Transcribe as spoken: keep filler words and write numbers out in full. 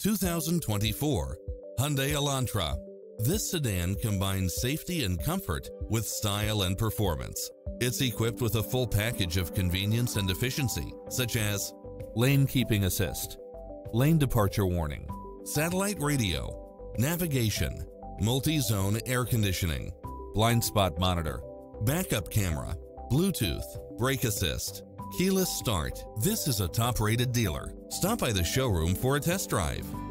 two thousand twenty-four Hyundai Elantra. This sedan combines safety and comfort with style and performance. It's equipped with a full package of convenience and efficiency, such as lane keeping assist, lane departure warning, satellite radio, navigation, multi-zone air conditioning, blind spot monitor, backup camera, Bluetooth, brake assist, keyless start. This is a top-rated dealer. Stop by the showroom for a test drive.